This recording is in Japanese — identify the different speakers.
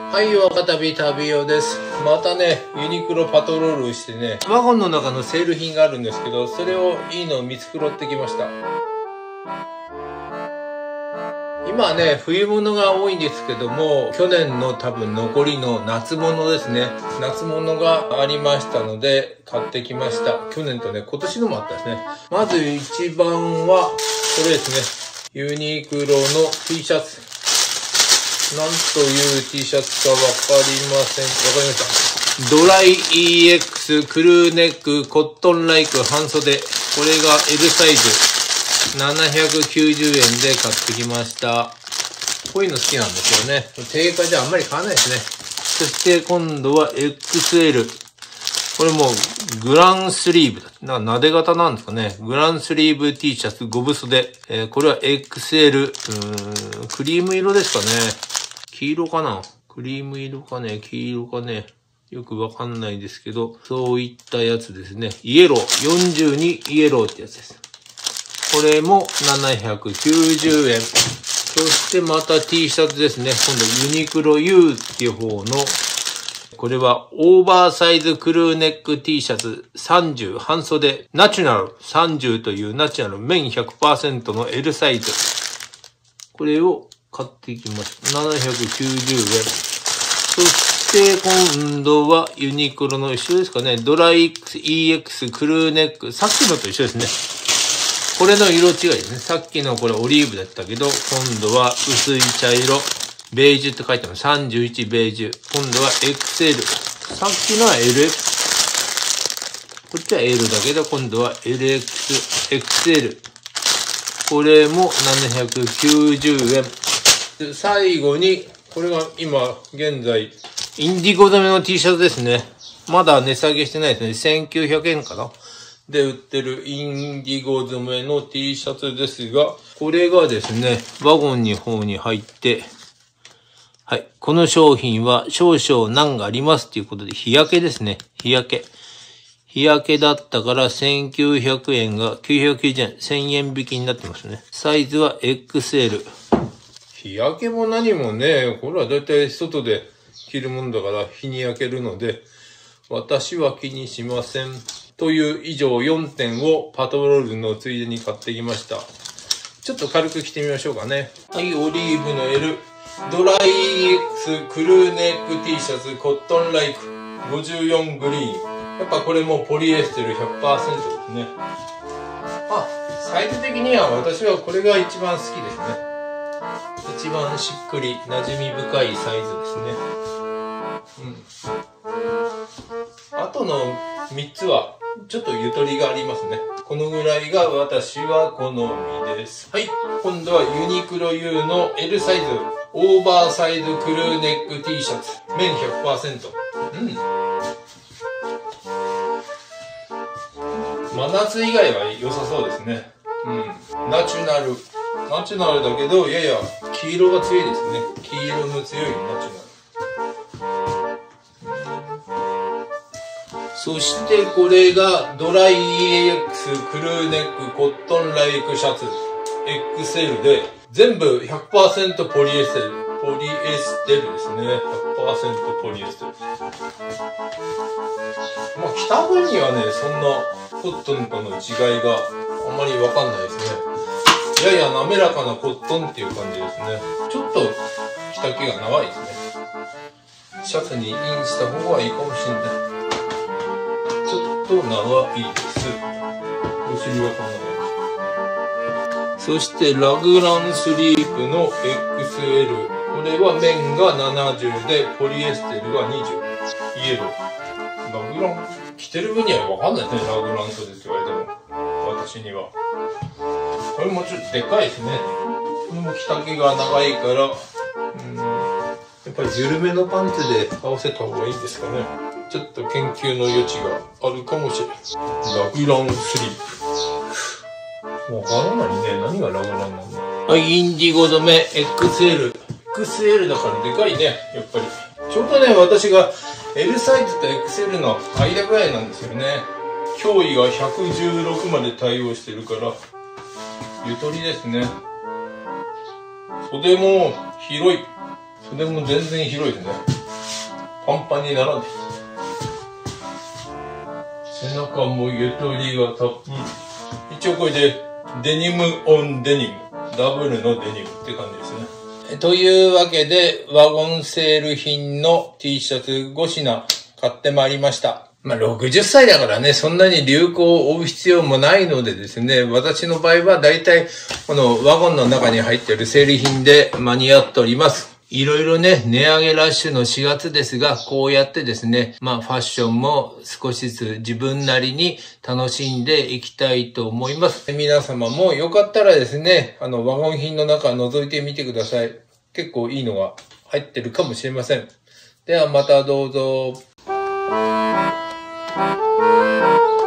Speaker 1: はい、若旅旅男です。またね、ユニクロパトロールしてね、ワゴンの中のセール品があるんですけど、それをいいのを見繕ってきました。今はね、冬物が多いんですけども、去年の多分残りの夏物ですね。夏物がありましたので、買ってきました。去年とね、今年のもあったですね。まず一番は、これですね。ユニクロの T シャツ。なんという T シャツかわかりません。わかりました。ドライ EX クルーネックコットンライク半袖。これが L サイズ。790円で買ってきました。こういうの好きなんですよね。定価じゃあんまり買わないですね。そして今度は XL。これもグランスリーブだ。なで型なんですかね。グランスリーブ T シャツ5分袖。これは XL。クリーム色ですかね。黄色かな？クリーム色かね？黄色かね？よくわかんないですけど、そういったやつですね。イエロー。42イエローってやつです。これも790円。そしてまた T シャツですね。今度ユニクロ U っていう方の、これはオーバーサイズクルーネック T シャツ30半袖ナチュラル30というナチュラル綿 100% の L サイズ。これを買ってきました。790円。そして今度はユニクロの一緒ですかね。ドライ EX クルーネック。さっきのと一緒ですね。これの色違いですね。さっきのこれオリーブだったけど、今度は薄い茶色。ベージュって書いてます。31ベージュ。今度は XL。さっきのは LX。こっちは L だけど、今度は LX、XL。これも790円。で最後に、これが今、現在、インディゴ染めの T シャツですね。まだ値下げしてないですね。1900円かな。で売ってるインディゴ染めの T シャツですが、これがですね、ワゴンに方に入って、はい。この商品は少々難がありますということで、日焼けですね。日焼け。日焼けだったから1900円が990円、1000円引きになってますね。サイズは XL。日焼けも何もね、これはだいたい外で着るもんだから日に焼けるので、私は気にしません。という以上4点をパトロールのついでに買ってきました。ちょっと軽く着てみましょうかね。はい、オリーブの L。ドライ EX クルーネック T シャツコットンライク54グリーン。やっぱこれもポリエステル 100% ですね。サイズ的には私はこれが一番好きですね。一番しっくり馴染み深いサイズですね。あとの3つはちょっとゆとりがありますね。このぐらいが私は好みです。はい。今度はユニクロ U の L サイズ。オーバーサイズクルーネック T シャツ。綿 100%。真夏以外は良さそうですね。ナチュラルだけど、やや黄色が強いですね。黄色の強いナチュラル。そしてこれがドライ EX クルーネックコットンライクシャツ XL で全部 100% ポリエステルですね。 100% ポリエステル。着た分にはね、そんなコットンとの違いがあんまりわかんないですね。やや滑らかなコットンっていう感じですね。ちょっと着丈が長いですね。シャツにインした方がいいかもしれない。ちょっと長いです。お尻がこんな感じ。そしてラグランスリープの XL。これは綿が70で、ポリエステルが20。イエロー。ラグラン、着てる分にはわかんないですね。ラグラン袖って言われても。私には。これもちょっとでかいですね。これも着丈が長いから、やっぱり緩めのパンツで合わせた方がいいですかね。ちょっと研究の余地があるかもしれない。ラグランスリープ。わからないね。何がラグランなんだ。はい、インディゴ染め XL。XL だからでかいね。やっぱり。ちょうどね、私が L サイズと XL の間ぐらいなんですよね。胸囲が116まで対応してるから、ゆとりですね。袖も広い。袖も全然広いですね。 パンパンにならない。背中もゆとりがたっぷり。一応これでデニムオンデニム。ダブルのデニムって感じですね。というわけで、ワゴンセール品の T シャツ5品買ってまいりました。60歳だからね、そんなに流行を追う必要もないのでですね、私の場合はだいたいこのワゴンの中に入っているセール品で間に合っております。いろいろね、値上げラッシュの4月ですが、こうやってですね、ファッションも少しずつ自分なりに楽しんでいきたいと思います。皆様もよかったらですね、ワゴン品の中覗いてみてください。結構いいのが入ってるかもしれません。ではまたどうぞ。